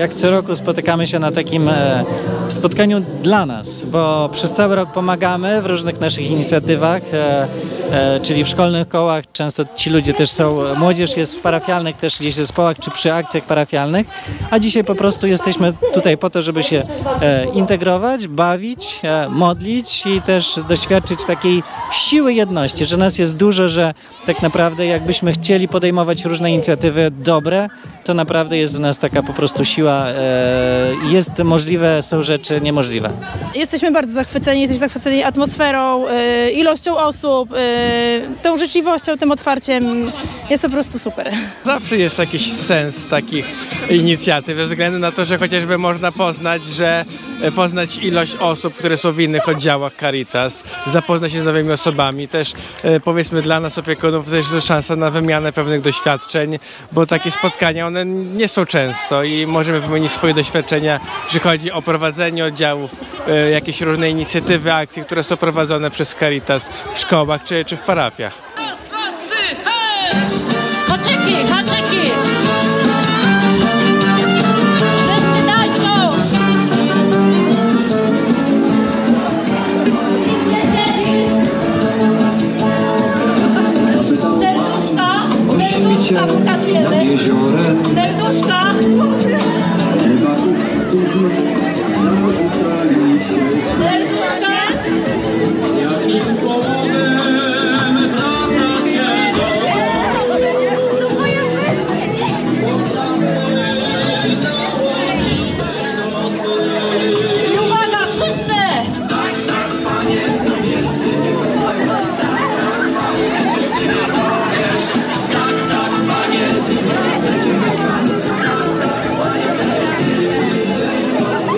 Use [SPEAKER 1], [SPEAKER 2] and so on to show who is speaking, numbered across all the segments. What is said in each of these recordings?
[SPEAKER 1] jak co roku spotykamy się na takim spotkaniu dla nas, bo przez cały rok pomagamy w różnych naszych inicjatywach, czyli w szkolnych kołach. Często ci ludzie też są, młodzież jest w parafialnych też gdzieś zespołach czy przy akcjach parafialnych, a dzisiaj po prostu jesteśmy tutaj po to, żeby się integrować, bawić, modlić i też doświadczyć takiej siły jedności, że nas jest dużo, że tak naprawdę jakbyśmy chcieli podejmować różne inicjatywy dobre, to naprawdę jest w nas taka po prostu siła. Jest możliwe, są rzeczy niemożliwe.
[SPEAKER 2] Jesteśmy bardzo zachwyceni atmosferą, ilością osób, tą życzliwością, tym otwarciem. Jest po prostu super.
[SPEAKER 3] Zawsze jest jakiś sens takich inicjatyw, ze względu na to, że chociażby można poznać ilość osób, które są w innych oddziałach Caritas, zapoznać się z nowymi osobami. Też powiedzmy dla nas opiekunów to jest szansa na wymianę pewnych doświadczeń, bo takie spotkania one nie są często i możemy wymienić swoje doświadczenia, jeżeli chodzi o prowadzenie oddziałów, jakieś różne inicjatywy, akcje, które są prowadzone przez Caritas w szkołach czy w parafiach.
[SPEAKER 4] Raz, dwa, trzy, hej! Haczyki, haczyki! Wszyscy tańczą! Serduszka, nad jeziorem. Serduszka! Rybaków, którzy zarzucali się. Serduszka! Jakim powodem wracacie do i uwaga, wszyscy! Tak, tak, panie, no wierzycie. Przecież ty nie powiesz. Tak, tak, panie, ty wierzycie. Przecież ty nie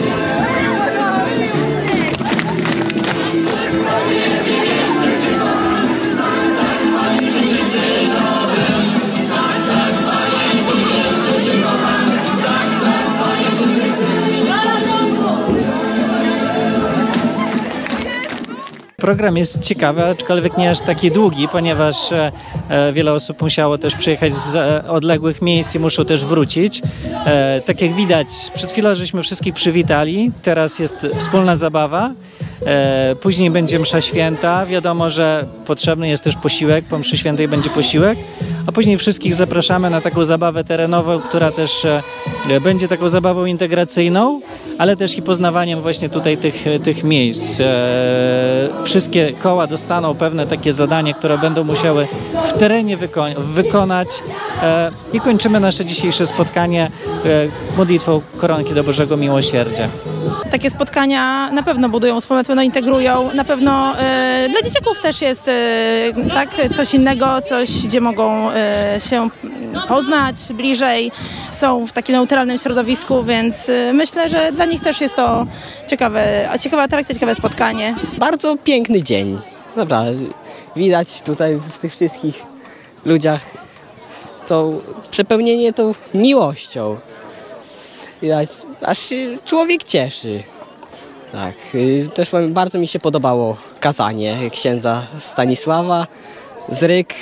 [SPEAKER 1] Program jest ciekawy, aczkolwiek nie aż taki długi, ponieważ wiele osób musiało też przyjechać z odległych miejsc i muszą też wrócić. Tak jak widać, przed chwilą żeśmy wszystkich przywitali, teraz jest wspólna zabawa, później będzie msza święta, wiadomo, że potrzebny jest też posiłek, po mszy świętej będzie posiłek, a później wszystkich zapraszamy na taką zabawę terenową, która też będzie taką zabawą integracyjną, ale też i poznawaniem właśnie tutaj tych miejsc. Wszystkie koła dostaną pewne takie zadanie, które będą musiały w terenie wykonać i kończymy nasze dzisiejsze spotkanie modlitwą Koronki do Bożego Miłosierdzia.
[SPEAKER 2] Takie spotkania na pewno budują wspólnotę, na pewno integrują, na pewno dla dzieciaków też jest tak, coś innego, coś, gdzie mogą się poznać bliżej, są w takim neutralnym środowisku, więc myślę, że dla nich też jest to ciekawa atrakcja, ciekawe spotkanie.
[SPEAKER 5] Bardzo piękny dzień, naprawdę. Widać tutaj w tych wszystkich ludziach to przepełnienie tą miłością. Widać, aż się człowiek cieszy. Tak, też bardzo mi się podobało kazanie księdza Stanisława z Ryk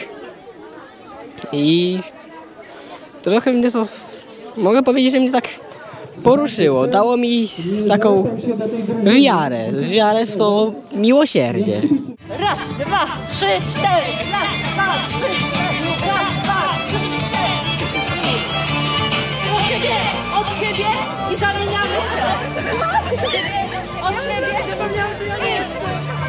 [SPEAKER 5] i trochę mnie to, mogę powiedzieć, że mnie tak poruszyło. Dało mi taką wiarę w to miłosierdzie.
[SPEAKER 4] Raz, dwa, trzy, cztery. Raz, dwa, trzy, cztery. Raz, dwa, trzy, cztery. Od siebie i zamieniamy się. Od siebie. Zapomniałam, że ja nie jestem.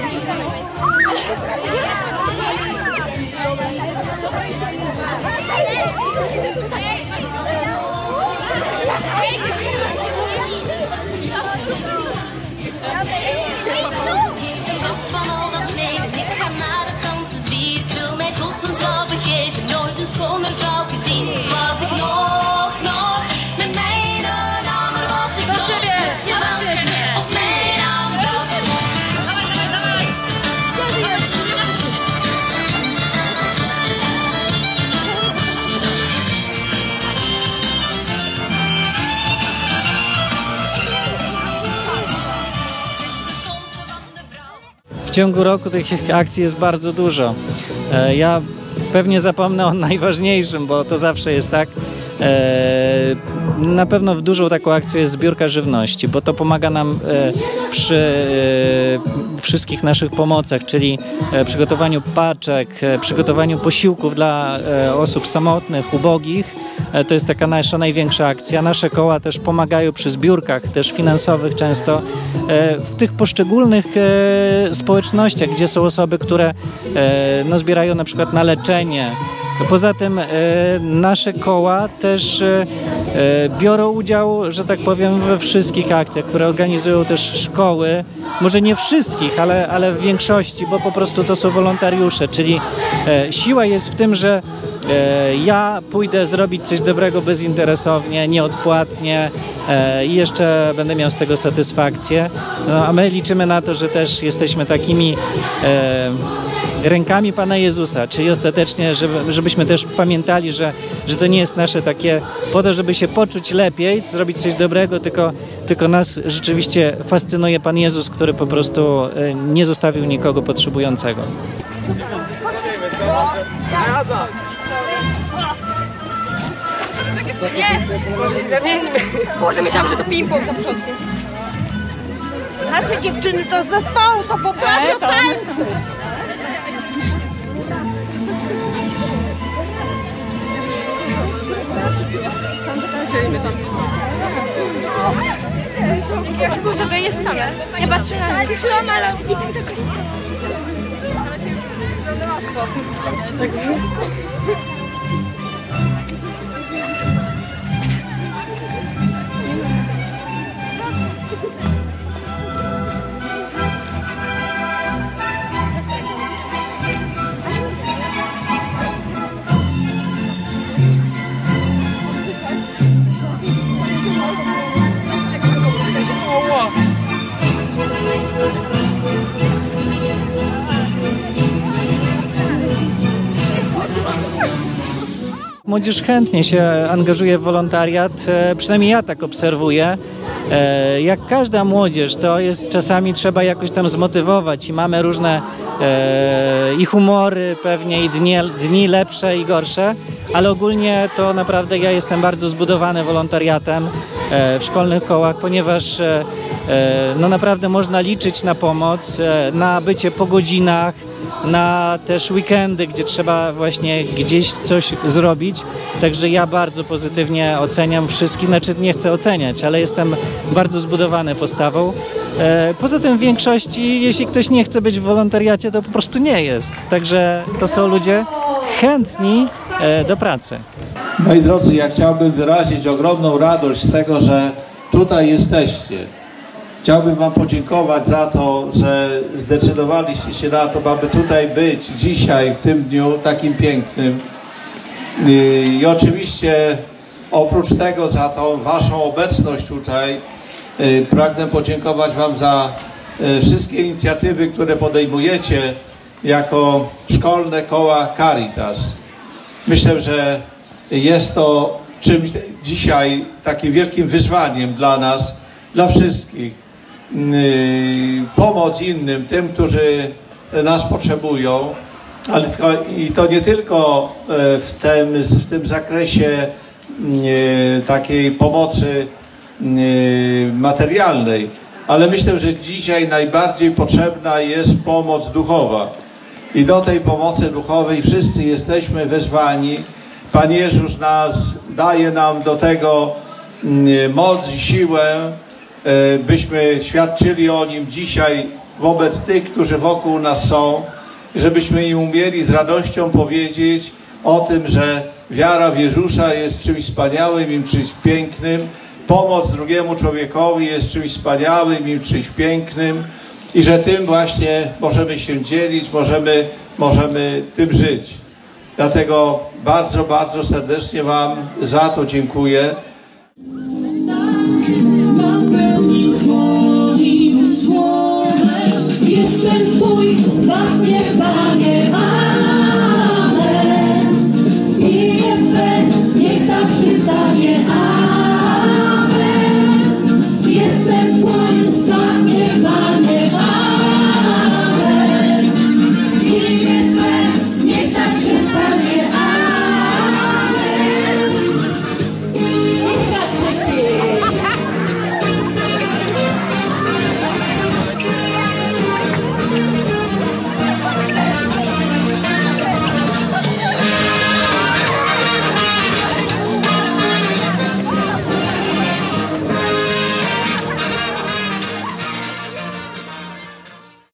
[SPEAKER 1] W ciągu roku tych akcji jest bardzo dużo. Ja pewnie zapomnę o najważniejszym, bo to zawsze jest tak. na pewno dużą taką akcją jest zbiórka żywności, bo to pomaga nam przy wszystkich naszych pomocach, czyli przygotowaniu paczek, przygotowaniu posiłków dla osób samotnych, ubogich. To jest taka nasza największa akcja. Nasze koła też pomagają przy zbiórkach, też finansowych często, w tych poszczególnych społecznościach, gdzie są osoby, które zbierają na przykład na leczenie. Poza tym nasze koła też biorą udział, że tak powiem, we wszystkich akcjach, które organizują też szkoły. Może nie wszystkich, ale w większości, bo po prostu to są wolontariusze, czyli siła jest w tym, że ja pójdę zrobić coś dobrego bezinteresownie, nieodpłatnie i jeszcze będę miał z tego satysfakcję. No, a my liczymy na to, że też jesteśmy takimi rękami Pana Jezusa, czyli ostatecznie, żebyśmy też pamiętali, że to nie jest nasze takie po to, żeby się poczuć lepiej, zrobić coś dobrego, tylko nas rzeczywiście fascynuje Pan Jezus, który po prostu nie zostawił nikogo potrzebującego.
[SPEAKER 6] Nie, może się zamienimy. Może myślałam, że to ping-pong do przodku.
[SPEAKER 4] Nasze dziewczyny to z zespołu, to potrafią tańczyć.
[SPEAKER 6] Może wejść wcale. Ja patrzę na ale idę do kościoła. Ale się już łatwo.
[SPEAKER 1] Młodzież chętnie się angażuje w wolontariat, przynajmniej ja tak obserwuję. Jak każda młodzież, to jest czasami trzeba jakoś tam zmotywować i mamy różne i humory pewnie, i dni lepsze i gorsze, ale ogólnie to naprawdę ja jestem bardzo zbudowany wolontariatem w szkolnych kołach, ponieważ no naprawdę można liczyć na pomoc, na bycie po godzinach, na też weekendy, gdzie trzeba właśnie gdzieś coś zrobić. Także ja bardzo pozytywnie oceniam wszystkich, znaczy nie chcę oceniać, ale jestem bardzo zbudowany postawą. Poza tym w większości, jeśli ktoś nie chce być w wolontariacie, to po prostu nie jest. Także to są ludzie chętni do pracy.
[SPEAKER 7] Moi drodzy, ja chciałbym wyrazić ogromną radość z tego, że tutaj jesteście. Chciałbym Wam podziękować za to, że zdecydowaliście się na to, aby tutaj być dzisiaj, w tym dniu takim pięknym. I oczywiście oprócz tego za tą Waszą obecność tutaj pragnę podziękować Wam za wszystkie inicjatywy, które podejmujecie jako szkolne koła Caritas. Myślę, że jest to czymś dzisiaj takim wielkim wyzwaniem dla nas, dla wszystkich. Pomoc innym, tym, którzy nas potrzebują, ale to nie tylko w tym zakresie takiej pomocy materialnej, ale myślę, że dzisiaj najbardziej potrzebna jest pomoc duchowa. I do tej pomocy duchowej wszyscy jesteśmy wezwani. Pan Jezus daje nam do tego moc i siłę, byśmy świadczyli o Nim dzisiaj wobec tych, którzy wokół nas są, żebyśmy im umieli z radością powiedzieć o tym, że wiara w Jezusa jest czymś wspaniałym i czymś pięknym, pomoc drugiemu człowiekowi jest czymś wspaniałym i czymś pięknym i że tym właśnie możemy się dzielić, możemy tym żyć. Dlatego bardzo, bardzo serdecznie Wam za to dziękuję. Napełnił Twoje